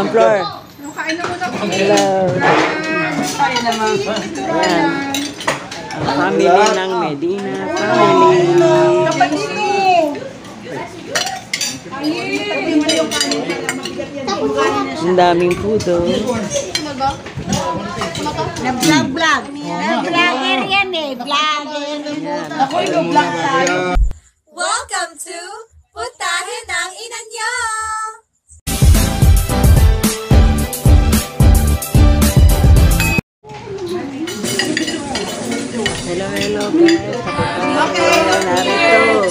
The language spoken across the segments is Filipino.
Ayan, Flor. Hello. Ayan. Ang family ng Medina family. Ang daming puto. Nag-vlog. Nag-vlogger yan eh. Vlogger. Ako yung vlog tayo. Welcome to Putahe ng Ina Nyo! Hello, hello guys. Narito.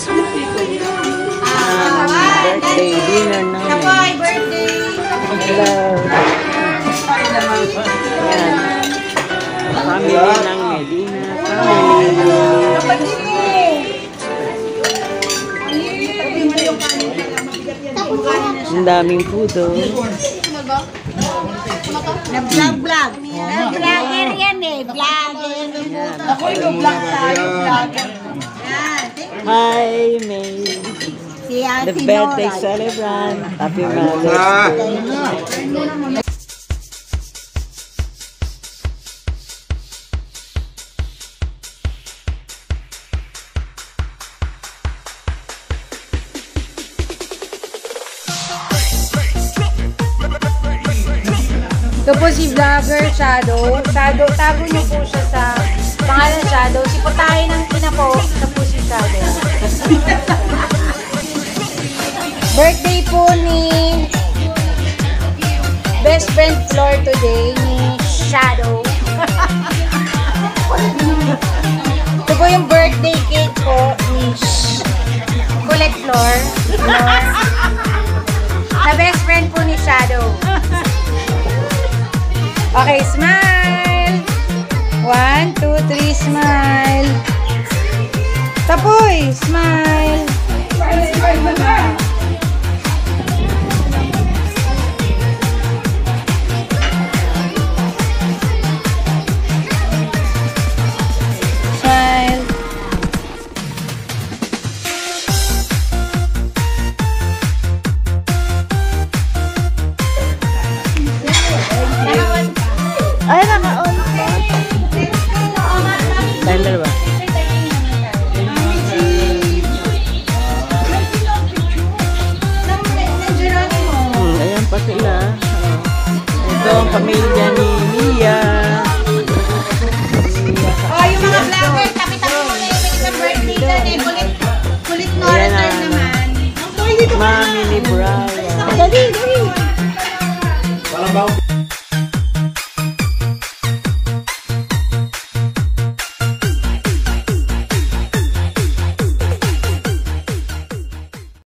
Birthday dinner namin. Happy birthday. Hello. Ayan. Family ng Medina family. Ang daming puto. Nag-vlog. Nag-vlogger yan eh. Vlogger. Ako yung vlog tayo. Vlogger. Hi, May. The birthday celebrant. Happy Mother's Day. Ito po si Vlogger Shadow. Shadow, tago niyo po siya sa pangalan Shadow. Si Putahe ng Ina po, ito po si Shadow. Birthday po ni best friend Flor today, ni Shadow. Ito po yung birthday cake po ni Flor. Na best friend po ni Shadow. Okay, smile! 1, 2, 3, smile! Tapoy! Smile! Smile! Ay, naka-on. Timer ba? Ayan pa sila. Ito ang pamilya ni Mia. Oh, yung mga vlogger, tabi-tabi mo na yung isang birthday doon eh. Kulit no return naman. Mami ni Brian. Dali.